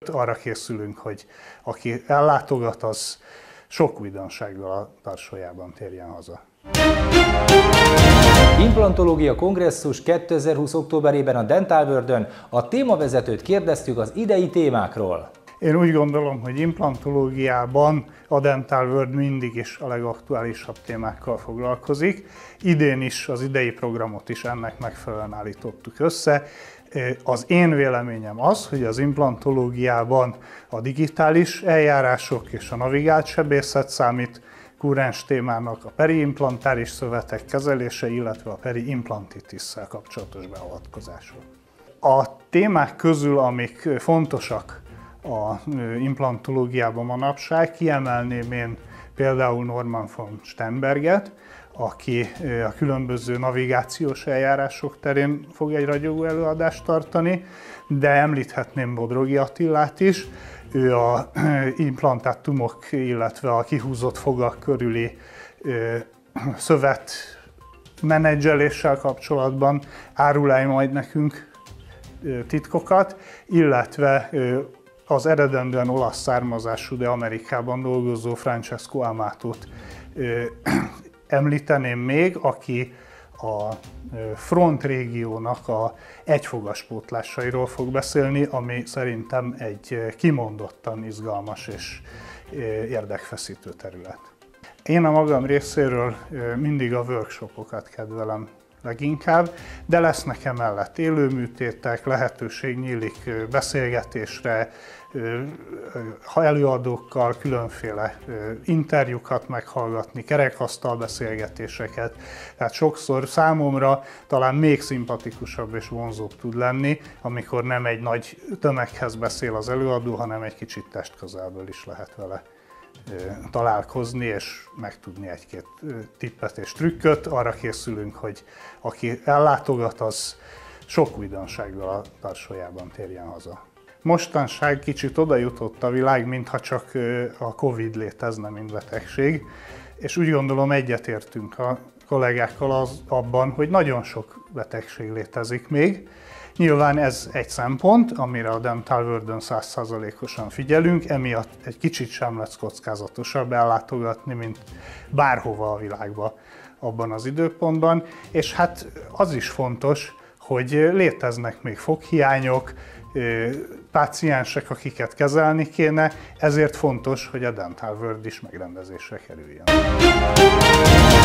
arra készülünk, hogy aki ellátogat, az sok újdonsággal a Tarsólyában térjen haza. Implantológia kongresszus 2020. októberében a Dental World-ön a témavezetőt kérdeztük az idei témákról. Én úgy gondolom, hogy implantológiában a Dental World mindig is a legaktuálisabb témákkal foglalkozik. Idén is, az idei programot is ennek megfelelően állítottuk össze. Az én véleményem az, hogy az implantológiában a digitális eljárások és a navigált sebészet számít kurrens témának, a periimplantáris szövetek kezelése, illetve a periimplantitisszel kapcsolatos beavatkozások. A témák közül, amik fontosak a implantológiában manapság, kiemelném én például Norman von Sternberget, aki a különböző navigációs eljárások terén fog egy ragyogó előadást tartani, de említhetném Bodrogi Attilát is. Ő a implantátumok, illetve a kihúzott fogak körüli szövet menedzseléssel kapcsolatban árul el majd nekünk titkokat, illetve az eredendően olasz származású, de Amerikában dolgozó Francesco Amatót említeném még, aki a front régiónak a egyfogas pótlásairól fog beszélni, ami szerintem egy kimondottan izgalmas és érdekfeszítő terület. Én a magam részéről mindig a workshopokat kedvelem leginkább, de lesznek emellett élőműtétek, lehetőség nyílik beszélgetésre, előadókkal, különféle interjúkat meghallgatni, kerekasztal beszélgetéseket. Tehát sokszor számomra talán még szimpatikusabb és vonzóbb tud lenni, amikor nem egy nagy tömeghez beszél az előadó, hanem egy kicsit testközelből is lehet vele találkozni és megtudni egy-két tippet és trükköt. Arra készülünk, hogy aki ellátogat, az sok újdonsággal a Tarsólyában térjen haza. Mostanság kicsit oda jutott a világ, mintha csak a Covid létezne, mint betegség, és úgy gondolom egyetértünk a kollégákkal abban, hogy nagyon sok betegség létezik még. Nyilván ez egy szempont, amire a Dental World-ön 100%-osan figyelünk, emiatt egy kicsit sem lesz kockázatosabb ellátogatni, mint bárhova a világba abban az időpontban. És hát az is fontos, hogy léteznek még foghiányok, páciensek, akiket kezelni kéne, ezért fontos, hogy a Dental World is megrendezésre kerüljön.